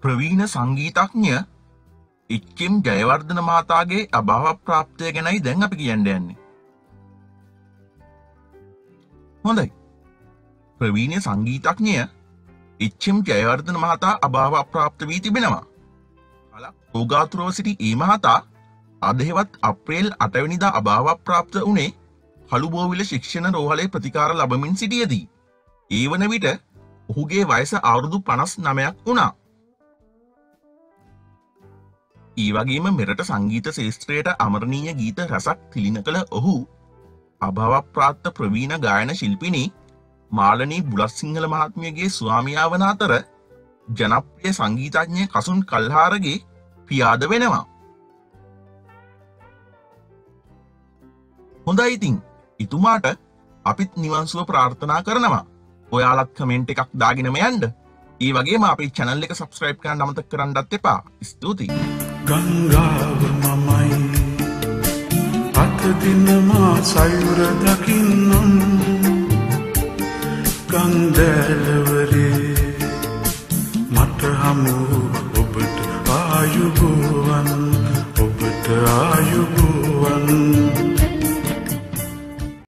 ප්‍රවීණ සංගීතඥ H.M.. Jayawardena මහතාගේ අභාව ප්‍රාප්තය ගැනයි දැන් අපි කියන්න යන්නේ. හොඳයි. ප්‍රවීණ සංගීතඥ එච්.එම්. ජයවර්ධන මහතා අභාව ප්‍රාප්ත වී තිබෙනවා. රෝගාතුරව සිටි ඒ මහතා අදහෙවත් අප්‍රේල් 8 වෙනිදා අභාව ප්‍රාප්ත වුණේ කළුබෝවිල ශික්ෂණ රෝහලේ ප්‍රතිකාර ලබමින් සිටියදී. ඒ වන විට ඔහුගේ වයස අවුරුදු 59ක් වුණා. ඒ වගේම මෙරට සංගීත ශාස්ත්‍රයට අමරණීය ගීත රසක් තිලින කළ ඔහු අභාව ප්‍රාප්ත ප්‍රවීණ ගායන ශිල්පිනී මාලනී බුලත්සිංහල මහත්මියගේ ස්වාමියා වන අතර ජනප්‍රිය සංගීතඥ කසුන් කල්හාරගේ පියාද වෙනවා. හොඳයි ඉතින් ඉතුමාට අපිත් නිවන් සුව ප්‍රාර්ථනා කරනවා. ඔයාලත් කමෙන්ට් එකක් දාගෙනම යන්න. ඒ වගේම අපේ channel එක subscribe කරන්න අමතක කරන්නත් එපා. ස්තුතියි. ගංගාව මමයි අත දිනමා සයුර දකින්නම් ගංගාලවරේ මට හමු ඔබට ආයුබෝ